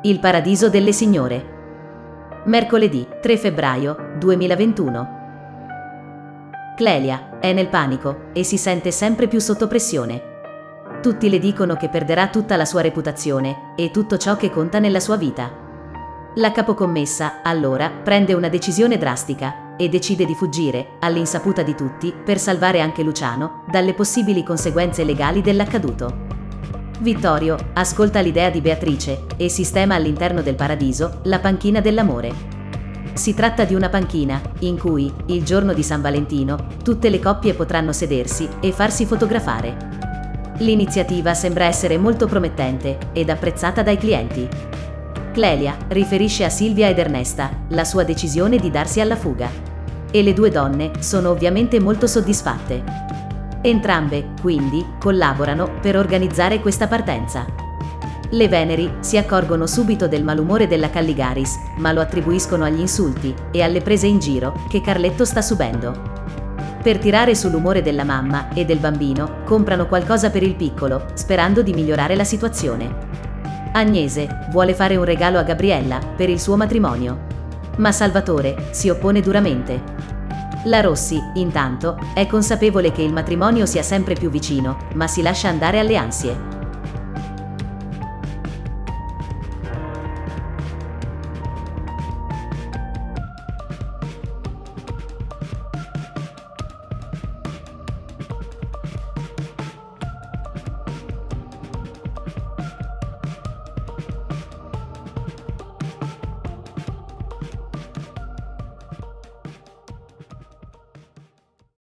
Il paradiso delle signore. Mercoledì 3 febbraio 2021. Clelia è nel panico e si sente sempre più sotto pressione. Tutti le dicono che perderà tutta la sua reputazione e tutto ciò che conta nella sua vita. La capocommessa, allora, prende una decisione drastica e decide di fuggire, all'insaputa di tutti, per salvare anche Luciano dalle possibili conseguenze legali dell'accaduto. Vittorio ascolta l'idea di Beatrice e sistema all'interno del paradiso la panchina dell'amore. Si tratta di una panchina in cui, il giorno di San Valentino, tutte le coppie potranno sedersi e farsi fotografare. L'iniziativa sembra essere molto promettente ed apprezzata dai clienti. Clelia riferisce a Silvia ed Ernesta la sua decisione di darsi alla fuga. E le due donne sono ovviamente molto soddisfatte. Entrambe, quindi, collaborano per organizzare questa partenza. Le Veneri si accorgono subito del malumore della Calligaris, ma lo attribuiscono agli insulti e alle prese in giro che Carletto sta subendo. Per tirare sull'umore della mamma e del bambino, comprano qualcosa per il piccolo, sperando di migliorare la situazione. Agnese vuole fare un regalo a Gabriella per il suo matrimonio, ma Salvatore si oppone duramente. La Rossi, intanto, è consapevole che il matrimonio sia sempre più vicino, ma si lascia andare alle ansie.